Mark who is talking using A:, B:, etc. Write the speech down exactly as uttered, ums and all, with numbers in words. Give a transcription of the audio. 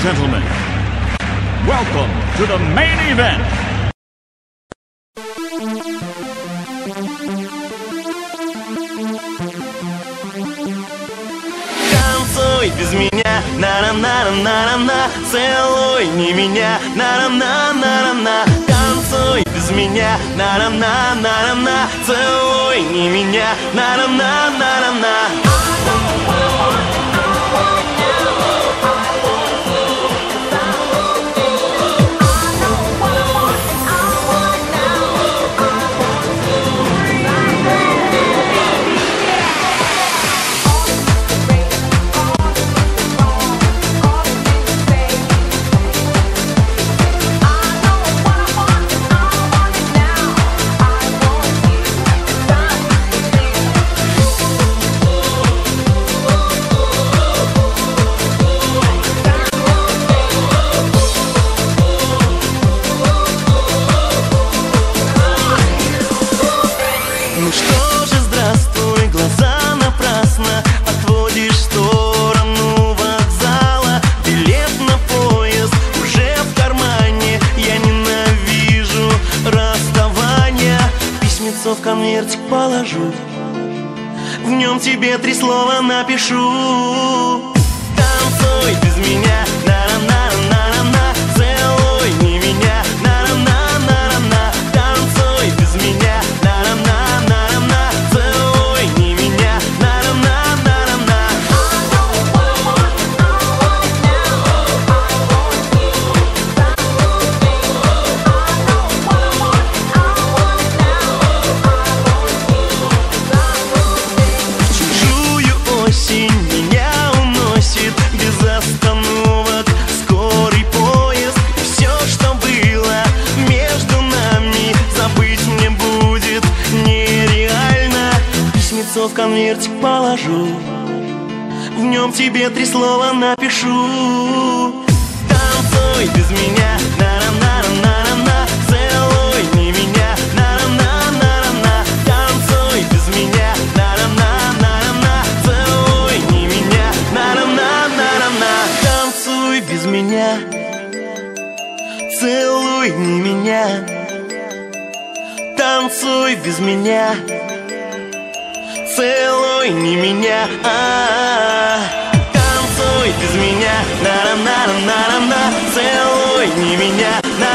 A: gentlemen, welcome to the main event.
B: Танцуй без меня, на-на-на-на-на-на. Целуй не меня, на-на-на-на-на. Танцуй без меня, на-на-на-на-на. Целуй не меня, на-на-на-на-на. Ну что же, здравствуй, глаза напрасно отводишь в сторону вокзала. Билет на поезд уже в кармане. Я ненавижу расставания. Письмецо в конвертик положу, в нем тебе три слова напишу. Танцуй без меня, на-на-на-на-на-на. Целуй не меня, на-на-на-на-на. Танцуй без меня, на-на-на-на-на. Целуй не меня, на-на-на-на-на. Чужую осень меня уносит без остановок скорый поезд. И все, что было между нами, забыть мне будет нереально. Письмецо в конвертик положу, в нем тебе три слова напишу. Танцуй без меня, на-на-на-на-на-на. Целуй не меня, на-на-на-на-на. Танцуй без меня, на-на-на-на-на. Целуй не меня, на-на-на-на-на. Танцуй без меня, целуй не меня. Танцуй без меня, целуй не меня. А-а-а. Танцуй без меня, на-на-на-на-на-на. Целуй не меня, на